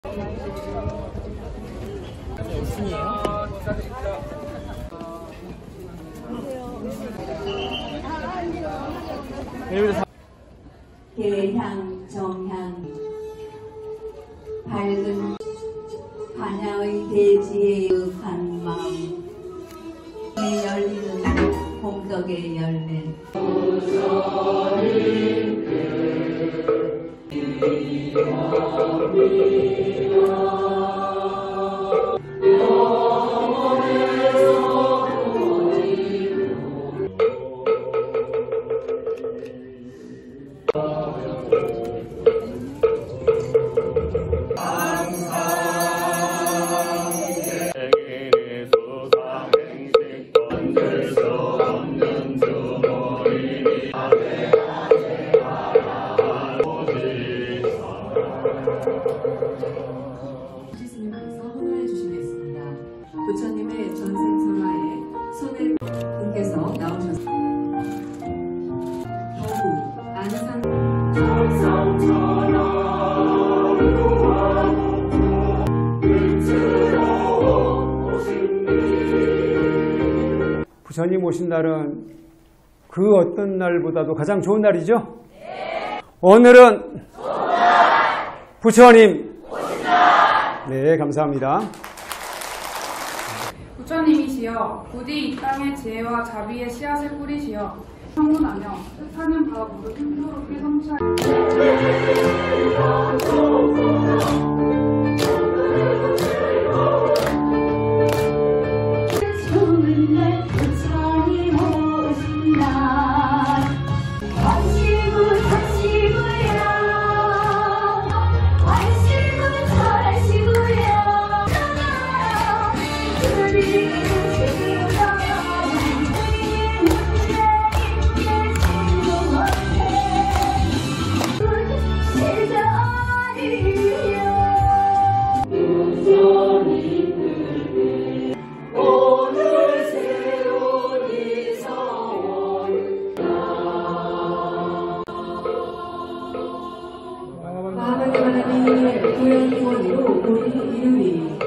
계향 정향 밝은 한야의 대지의 한 마음 열리는 복덕의 열매 스님께서 헌화해 주시겠습니다. 부처님의 전생선화에 손을 분께서 나오셨습니다. 겨우 안산 부처님 오신 날은 그 어떤 날보다도 가장 좋은 날이죠? 네. 오늘은 부처님 오신 날. 네, 감사합니다. 부처님이시여 부디 이 땅의 지혜와 자비의 씨앗을 뿌리시어 성문하며 뜻하는 바 무릇 힘도롭게 성취하여 하나님의 구현원으로 우리 이루리